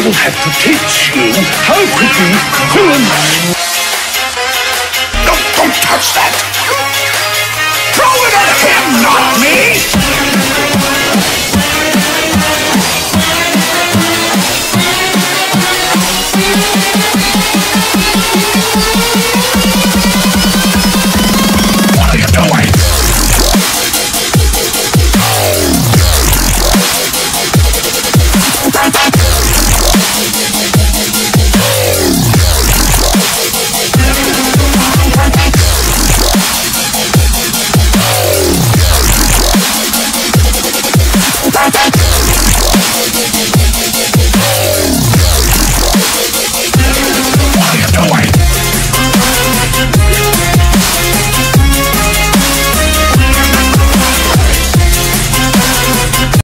will have to teach you how to be villains. Don't touch that! Throw it at him, not me!